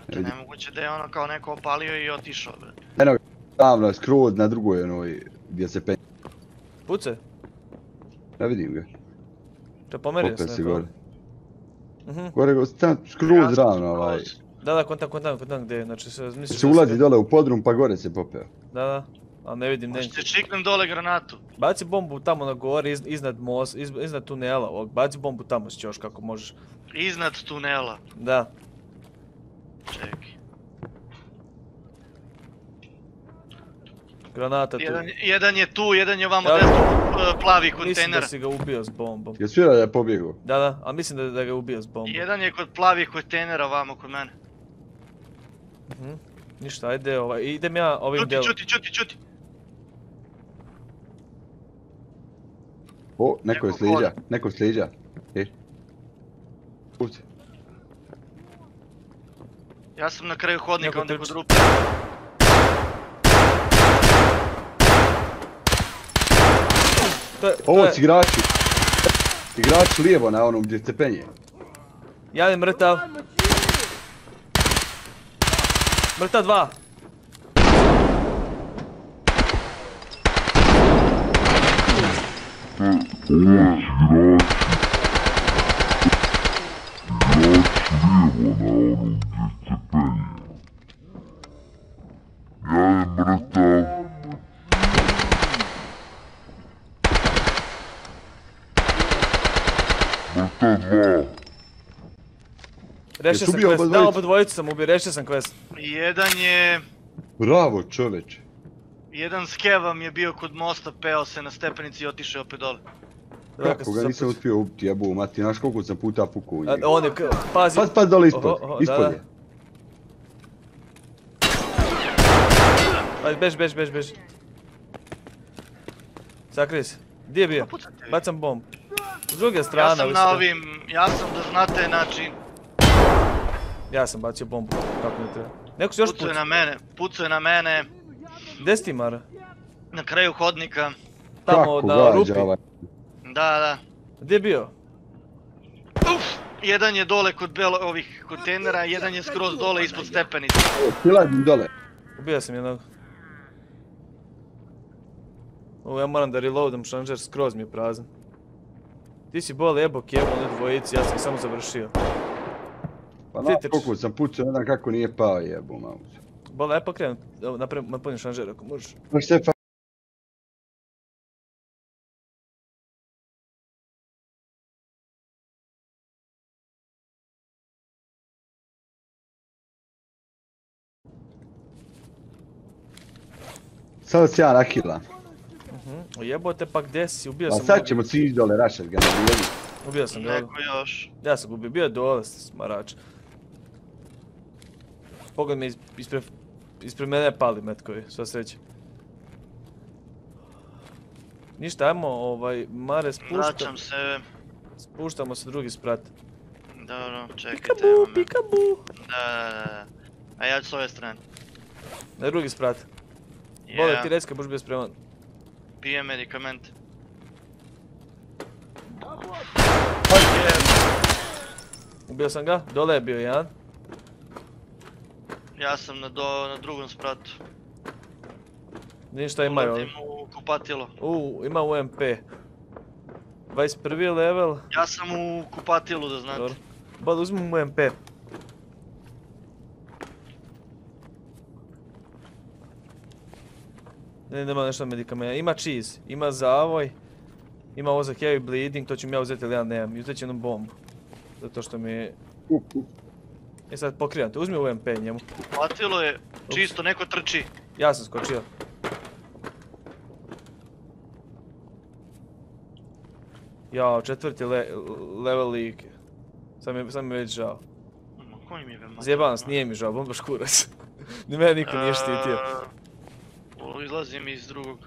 To je nemoguće da je ono kao neko opalio i otišao, bre. Eno ga davno, skroz na drugoj onoj gdje se penje. Puce? Ne vidim ga. Če pomerio se Popeo si neko? gore. Gore go, skroz ravno ovaj. Da, kontam gdje je, znači se misliš Se ulazi dole u podrum pa gore se popeo. Da, ali ne vidim Možete čiknem dole granatu. Baci bombu tamo na gore, iznad tunela ovog, baci bombu tamo si još kako možeš. Iznad tunela. Da. Čekaj. Granata tu. Jedan je tu, jedan je ovamo desno plavi kontejner. Mislim da si ga ubio s bombom. Jesi vidio da je pobjegao? Da, ali mislim da ga ubio s bombom. Jedan je kod plavih kontejnera ovamo kod mene. Ništa, ajde idem ja ovim delom. Čuti. O, neko sliđa. Ovdje. Ja sam na kraju hodnika, onda kod rupe. Ovo su igrači. Igrač lijevo na onom gdje se penje. Jedan je mrtav. Mrtav 2. Rešio sam quest, da oba dvojicu sam ubio, rešio sam quest. Jedan je... Bravo čoveče. Jedan skevam je bio kod mosta, peo se na stepenici i otišao opet dole. Kako ga nisam uspio ubiti, jebu mati, znaš koliko sam puta pukao u njega. On je, pazi. Pas dole ispod je. Ajde, bež. Sakrij se. Gdje je bio? Bacam bomb. S druge strane. Ja sam na ovim, ja sam da znate, znači... Ja sam bacio bombu, kako ne treba. Neko se još pucao je na mene. Gdje si ti, Mara? Na kraju hodnika. Tamo na rupi. Da. Gdje je bio? Jedan je dole kod ovih kontejnera, jedan je skroz dole ispod stepenice. Siladim dole. Ubio sam jednog. Ja moram da reloadam šanžer, skroz mi je prazan. Ti si bol jebo kevo na dvojici, ja sam samo završio. Pa na koliko sam pucao, ne znam kako nije pao jebo malo. Bol, aj pa krenem, napunim šanžer ako možeš. Sada si ja nakila. Jebote pa gdje si, ubio sam ga. A sad ćemo svi ići dole, rašat ga. Ubio sam ga. Neko još. Ja sam ga ubio, bio je dole smarač. Pogled me ispred mene pali metkovi, sva sreća. Ništa, ajmo Mare Vraćam se. Spuštamo se drugi sprat. Dobro, čekajte. Pikabu. Da. A ja ću s ove strane. Na drugi sprat. Bole, ti reci kad boš bio spreman. Pijem medikament. Ubio sam ga, dole je bio jedan. Ja sam na drugom spratu. Vidim šta imaju ovi. Uladim u kupatilo. Ima UMP. 21. level. Ja sam u kupatilu da znate. Bole, uzmem UMP. Nema nešto medikamenta, ima cheese, ima zavoj, ima ovo za heavy bleeding, to ću mi ja uzeti ali ja nemam, i uzet ću jednu bombu. Zato što mi je... Sad pokrivam te, uzmi UMP njemu. Kupatilo je čisto, neko trči. Ja sam skočio. Jao, 4. level lig. Sad mi je već žao. Koji mi je već? Zjebavam nas, nije mi žao, bombaš kurac. Ni mene niko nije štitio. Izlazim iz drugog.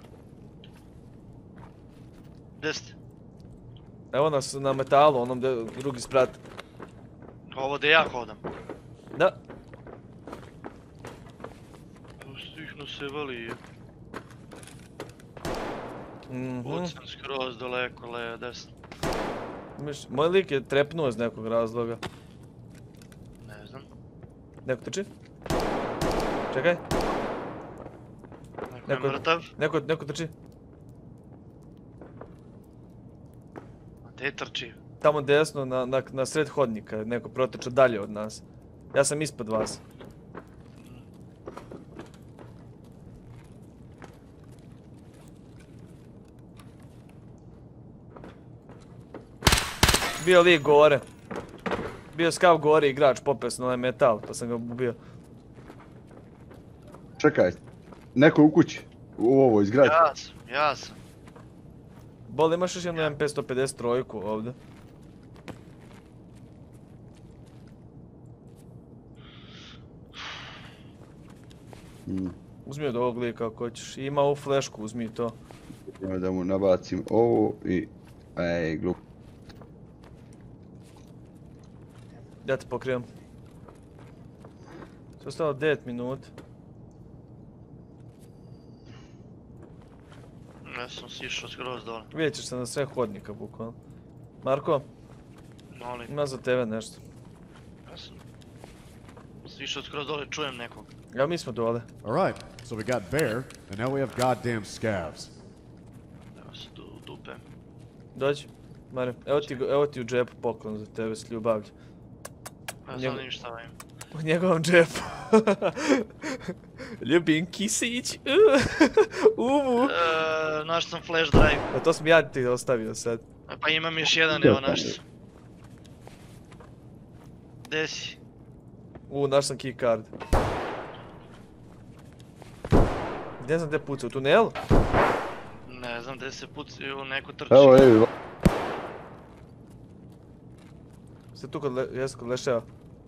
Gdje ste? Evo nas na metalu, onom drugi sprat. Ovo gdje ja hodam. Da. Stihno se vali je. Pucam skroz daleko, leja desno. Moj lik je trepnuo iz nekog razloga. Ne znam. Neko trči. Čekaj. Neko je mrtav. Neko trči. Gdje trči? Tamo desno na sred hodnika. Neko protrča dalje od nas. Ja sam ispod vas. Bio lik gore. Bio skav gore igrač, popeo sam na onaj metal, pa sam ga ubio. Čekaj, neko u kući, u ovoj zgradi. Ja sam. Bol, imaš još jednu MP150 trojku ovdje? Uzmi od ovog lika ako hoćeš. Ima ovu flešku, uzmi to. Evo da mu nabacim ovo i... Ej, glup. Ja te pokrijem. Sve ostalo 9 minuta. Ja sam sišao skroz dole. Vidjet ćeš se na sve hodnika, bukvalno. Marko, Molim. ima za tebe nešto. Ja sam sišao skroz dole, čujem nekog. Ja, mi smo dole. Alright, so we got Bear, and now we have goddamn scavs. Evo se dupem. Dođi. Mare, evo ti u džepu poklon za tebe s ljubavlju. Ja sam da ništa imam. U njegovom džepu. Ljubim kisić. Naš sam flash drive. A to sam ja ti ostavio sad. Pa imam još jedan, evo naš sam. Gdje si? Naš sam keycard. Gdje znam gdje puca, u tunelu? Ne znam gdje se puci, u neku trči. Evo, evo. Ste tu kod leševa?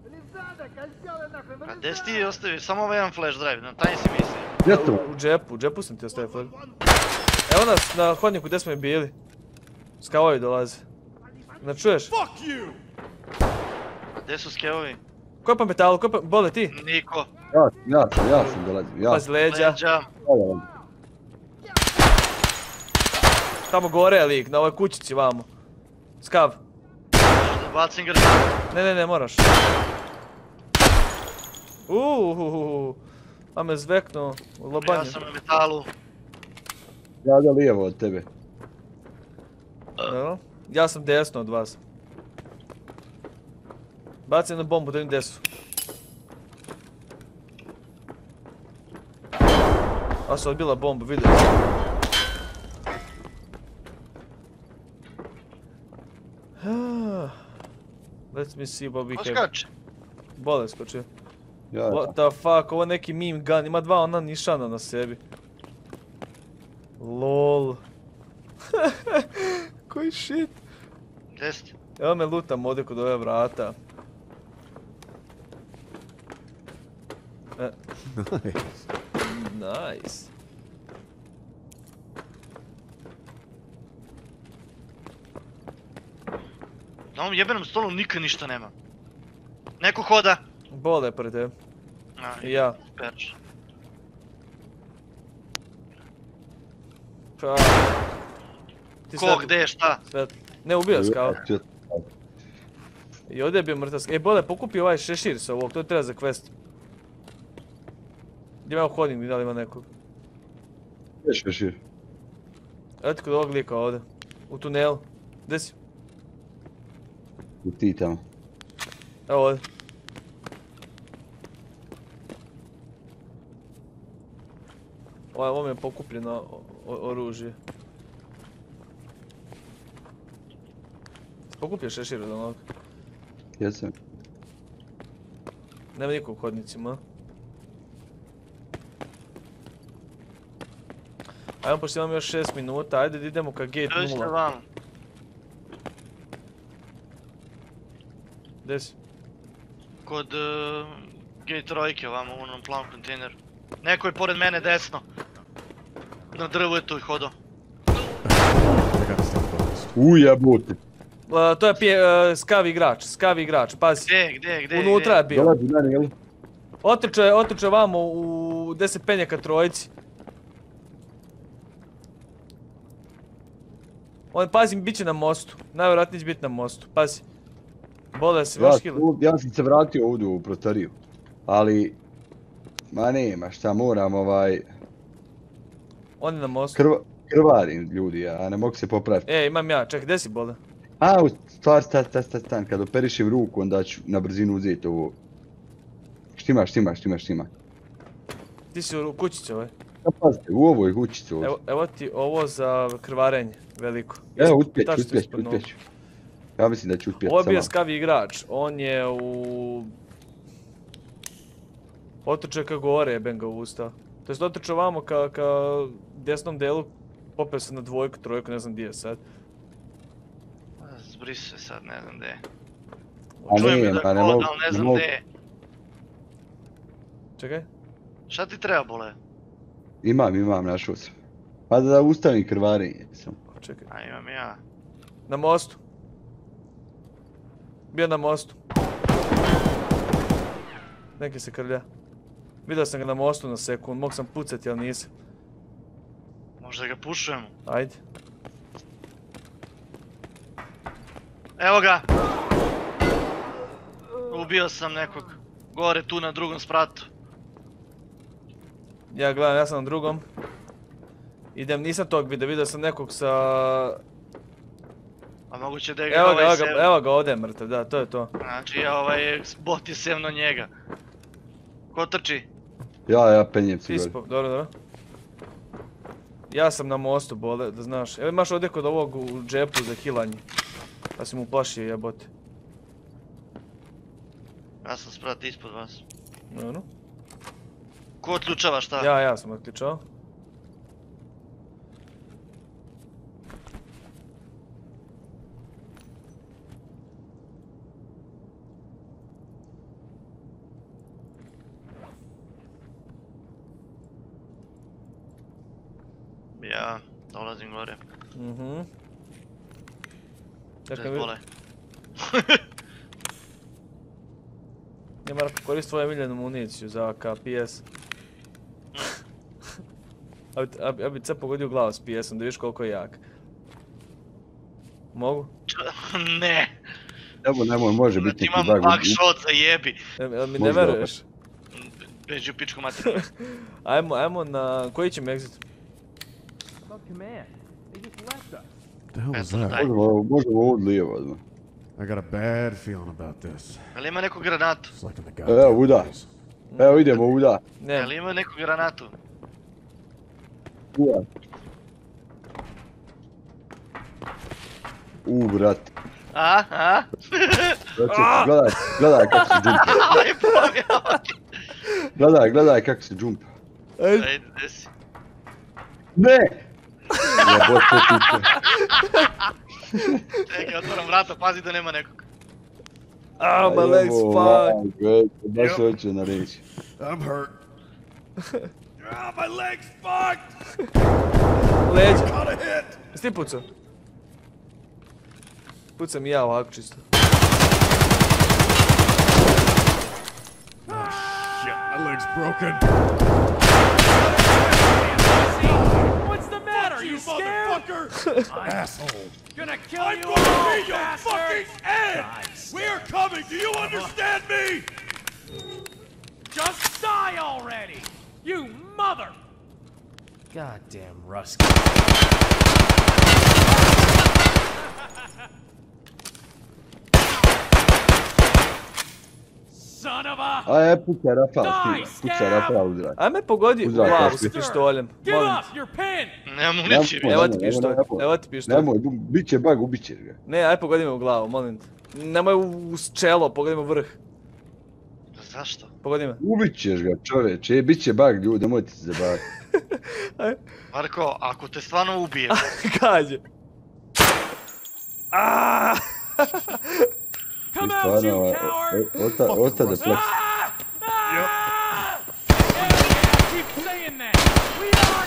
A gdje si ti ostavio? Samo ovaj jedan flash drive, na taj si mislio. Gdje to? U džepu sam ti ostavio flash. Evo nas na hodniku gdje smo i bili. Skavovi dolaze. Ne čuješ? A gdje su skevovi? Ko je pa metalu, bole ti? Niko. Ja sam dolazio, Pazi leđa. Leđa. Tamo gore je lik, na ovoj kućici vamo. Skav. Bacim ga. Ne, moraš. A me zveknuo u lobanju. Ja sam na metalu. Ja da lijevo od tebe. Dobro. Ja sam desno od vas. Bacim na bombu da vidim gdje su. A su odbila bombu, vidio sam. Let me see what we Ko have. skače? Bole skočio. Ja. What the fuck, ovo je neki meme gun, ima dva ona nišana na sebi. LOL. Koji shit. Gdje si? Evo me lutam ovdje kod ove vrata. Nice. Nice. Na ovom jebenom stolu nikad ništa nema. Neko hoda. Bole je pored tebe. I ja. Perč. Pa... Ti Ko, gdje, šta? sve... Ne, ubio je skao. I ovdje je bio mrtav skao. Bole, pokupi ovaj šešir s ovog, to treba za quest. Gdje ima hodnik, da li ima nekog? Šešir. Evo ti kod ovog lika ovdje. U tunelu. Gdje si? I ti tamo. Evo ovdje. Ovo mi je pokupljeno oružje. Pokupio šešir od onog. Jesam. Nema nikog u hodnicima. Ajmo, pošto imamo još 6 minuta, ajde da idemo ka gate Gdje ste 0. vam? Gdje si? Kod gate trojke ovamo u onom plavom kontejneru. Neko je pored mene desno. Na drvu je tu hodo. I gotta stay focused. Ujebote. To je skav igrač, pazi. Gdje? Unutra je bio. Dolazi meni, jel? Otrče vamo u 10 penja ka trojici. On, pazi, bit će na mostu. Najvjerojatnije će biti na mostu, pazi. Bole se, imaš heal. Ja sam se vratio ovdje u prostoriju. Ali, ma nema šta, moram On je na mostu. krvarim ljudi, ja ne mogu se popraviti. Imam ja, čekaj, gdje si bole? A, u stvar, stan, kad operišim ruku, onda ću na brzinu uzeti ovo. Štima. Ti si u kućici ovaj. Ja, pazite, u ovoj kućici ovdje. Evo ti ovo za krvarenje, veliko. Evo, uspjeću. Ja mislim da ću uspjeti. Ovo je bio skavi igrač, on je u... Otrčao ka gore, jebem ga ustao. To jest otrčao vamo ka desnom delu, popeo se na dvojku, trojku, ne znam gdje je sad. Zbrisu se sad, ne znam gdje je. A Čujem nije, da je ma ne kod, mogu. ali ne znam gdje je. Čekaj. Šta ti treba, bole? Imam, našao sam. Pa da ustavim krvarenje. Čekaj. A imam ja. Na mostu. Bio na mostu. Neki se krlja. Vidio sam ga na mostu na sekund, mogu sam pucati, ali nisam. Možda ga pušujemo. Ajde. Evo ga! Ubio sam nekog. Gore tu na drugom spratu. Ja gledam, ja sam na drugom. Idem, nisam tog vidio sam nekog sa... A moguće da je ga ovaj sevno. Evo ga, ovdje je mrtav, da, to je to. Znači, bot je sevno njega. Ko trči? Ja penjem se gore. Dobro. Ja sam na mostu, bole, da znaš. Evo imaš ovdje kod ovog u džepu za hilanje. Pa si mu plašio, jebote. Ja sam sprat ispod vas. Dobro. Ko otključava šta? Ja sam otključao. Ja dolazim gore. Čekaj, bole. Ja moram koristiti tvoju miljenu municiju za AK PS. Ja bi sad pogodio glavu s PS-om da vidiš koliko je jak. Mogu? Ne! Nemoj, može biti neki bug. Imam backshot za jebi. Jel mi ne veruješ? Beđi u pičku materiju. Ajmo na... Koji ćemo exit? What the hell was that? Možemo ovo lijevo odmah. I got a bad feeling about this. Ali ima neku granatu? It's like in the Evo, goddamn uda. movies. Evo, idemo, uda. Ne. Ali ima neku granatu? Uda. Brat. A? Gledaj kako se džumpa. Gledaj kako se džumpa. Ajde, desi. Ne! Jebot to piče. Čekaj, otvoram vrata, pazi da nema nekog. Ah, my leg's fucked. Baš hoće na reći. I'm hurt. My leg's fucked! Leđa. Got a hit! Jesi ti pucao? Pucam i ja ovako čisto. Shit, my leg's broken. What's the matter? Are you scared? Motherfucker! Asshole! Gonna kill I'm you gonna all, be your bastard! fucking end! We are coming! Do you understand me? Just die already! You mother! Goddamn Rusky. Son of a... Aj, puca Rafal u zrak. Ajme pogodi u Uzrak, glavu kaški. s pištoljem. Give Molim up! te. You're pinned! Nema municije. Evo ti pištolj, evo ti pištolj. Nemoj, bit će bug, ubit ćeš ga. Ne, aj pogodi me u glavu, molim te. Nemoj u čelo, pogodi me u vrh. Zašto? Pogodi me. Ubit ćeš ga, čovječe, bit će bug, ljudi, nemojte se zabaviti. Marko, ako te stvarno ubijem, Kađe. Aaaa! Come out, you coward! Ostade pleks. Keep saying that! We are...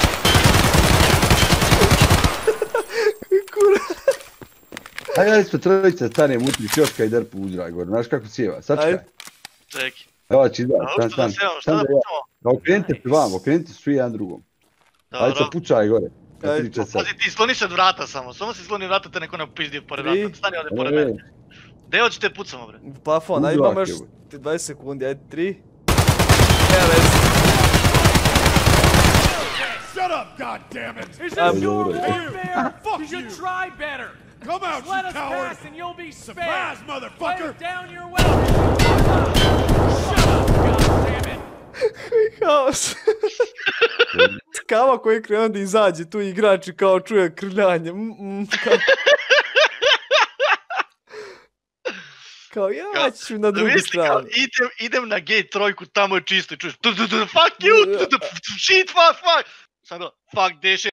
Ajde, smo trojica stanem utri čoška i drpu u zrak, gore, znaš kako sjeva, sačkaj. Ajde. čekaj. Evo će izgleda, A uopšte da sevamo, šta da Okrenite se vam, okrenite se svi jedan drugom. Ajde se Dobro. pučaj gore. Na Ajde. 3 časa. Pazi ti, sloni se od vrata samo. Samo si sloni vrata te neko ne pizdi pored vrata. Stani ovdje pored mene. Gdje hoćete pucamo, bre? Plafon, ajde Uzak imamo još je, 20 sekundi, ajde 3. LS. Shut up, goddammit! Is I'm this your moving. warfare? Fuck You should you. try better. Come out, Let you us coward! pass and you'll be spared. Surprise, motherfucker! Lay down your weapons. Shut up, goddammit. Haos. Kava koji krene onda izađe tu igrači kao čuje krljanje. Kao ja ću na drugu stranu. Idem na gate trojku, tamo je čisto i čuješ fuck you, shit, fuck, fuck. Sad fuck this shit.